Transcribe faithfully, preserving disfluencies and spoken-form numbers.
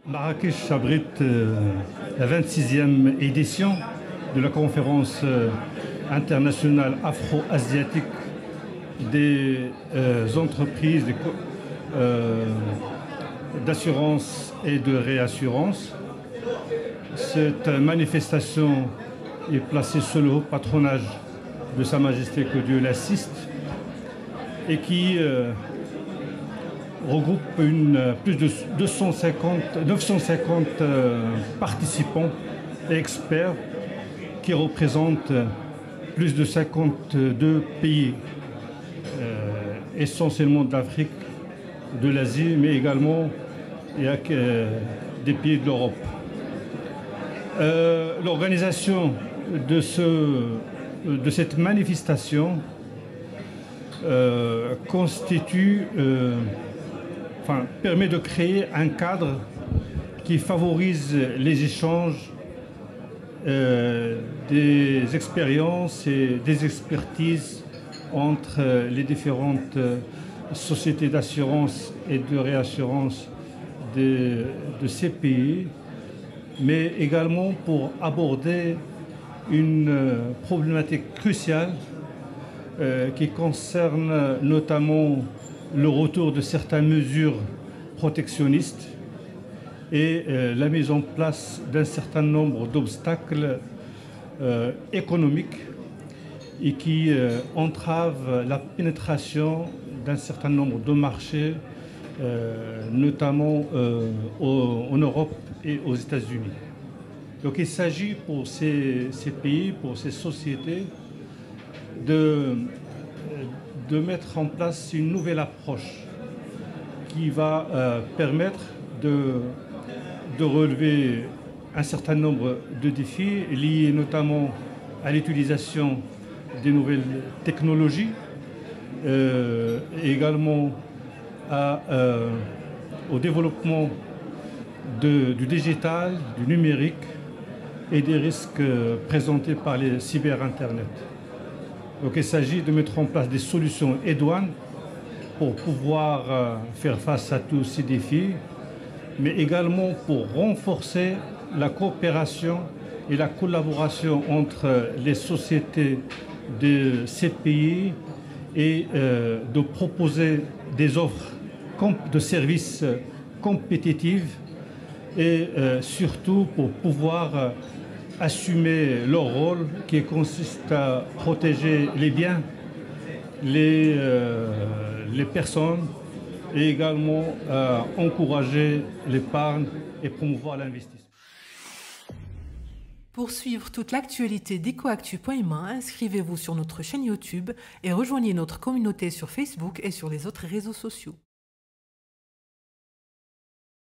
Marrakech abrite euh, la vingt-sixième édition de la conférence euh, internationale afro-asiatique des euh, entreprises des co- euh, d'assurance et de réassurance. Cette manifestation est placée sous le haut patronage de Sa Majesté que Dieu l'assiste et qui euh, regroupe une, plus de deux cent cinquante, neuf cent cinquante euh, participants et experts qui représentent plus de cinquante-deux pays, euh, essentiellement d'Afrique, de l'Asie, mais également il y a, euh, des pays de l'Europe. Euh, l'organisation de, ce, de cette manifestation euh, constitue euh, Enfin, permet de créer un cadre qui favorise les échanges, euh, des expériences et des expertises entre les différentes sociétés d'assurance et de réassurance de, de ces pays, mais également pour aborder une problématique cruciale euh, qui concerne notamment le retour de certaines mesures protectionnistes et euh, la mise en place d'un certain nombre d'obstacles euh, économiques et qui euh, entravent la pénétration d'un certain nombre de marchés, euh, notamment euh, au, en Europe et aux États-Unis. Donc il s'agit pour ces, ces pays, pour ces sociétés, de de mettre en place une nouvelle approche qui va euh, permettre de, de relever un certain nombre de défis liés notamment à l'utilisation des nouvelles technologies, euh, et également à, euh, au développement de, du digital, du numérique et des risques euh, présentés par les cyber-internet. Donc il s'agit de mettre en place des solutions idoines pour pouvoir euh, faire face à tous ces défis, mais également pour renforcer la coopération et la collaboration entre les sociétés de ces pays et euh, de proposer des offres de services compétitives et euh, surtout pour pouvoir euh, assumer leur rôle qui consiste à protéger les biens, les, euh, les personnes et également à encourager l'épargne et promouvoir l'investissement. Pour suivre toute l'actualité d'Ecoactu point M A, inscrivez-vous sur notre chaîne YouTube et rejoignez notre communauté sur Facebook et sur les autres réseaux sociaux.